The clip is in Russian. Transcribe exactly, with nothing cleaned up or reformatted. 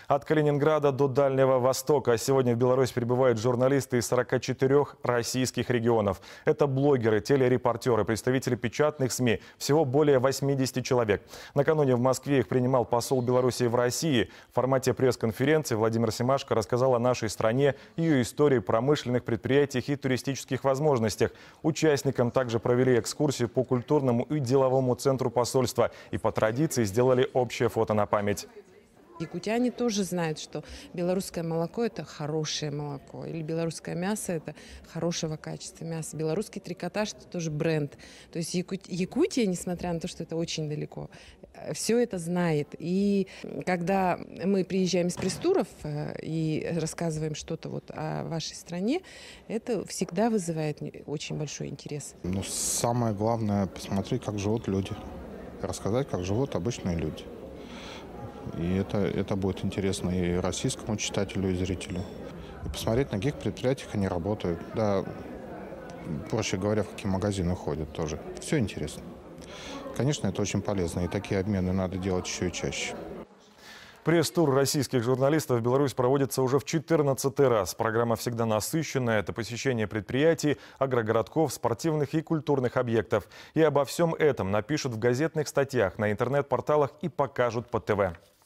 От Калининграда до Дальнего Востока. Сегодня в Беларусь прибывают журналисты из сорока четырёх российских регионов. Это блогеры, телерепортеры, представители печатных СМИ. Всего более восьмидесяти человек. Накануне в Москве их принимал посол Беларуси в России. В формате пресс-конференции Владимир Семашко рассказал о нашей стране, ее истории, промышленных предприятиях и туристических возможностях. Участникам также провели экскурсию по культурному и деловому центру посольства. И по традиции сделали общее фото на память. Якутяне тоже знают, что белорусское молоко – это хорошее молоко, или белорусское мясо – это хорошего качества мяса. Белорусский трикотаж – это тоже бренд. То есть Якутия, несмотря на то, что это очень далеко, все это знает. И когда мы приезжаем из пресс-туров и рассказываем что-то вот о вашей стране, это всегда вызывает очень большой интерес. Ну, самое главное – посмотреть, как живут люди, рассказать, как живут обычные люди. И это, это будет интересно и российскому читателю, и зрителю. И посмотреть, на каких предприятиях они работают. Да, проще говоря, в какие магазины ходят тоже. Все интересно. Конечно, это очень полезно. И такие обмены надо делать еще и чаще. Пресс-тур российских журналистов в Беларусь проводится уже в четырнадцатый раз. Программа всегда насыщенная. Это посещение предприятий, агрогородков, спортивных и культурных объектов. И обо всем этом напишут в газетных статьях, на интернет-порталах и покажут по ТВ.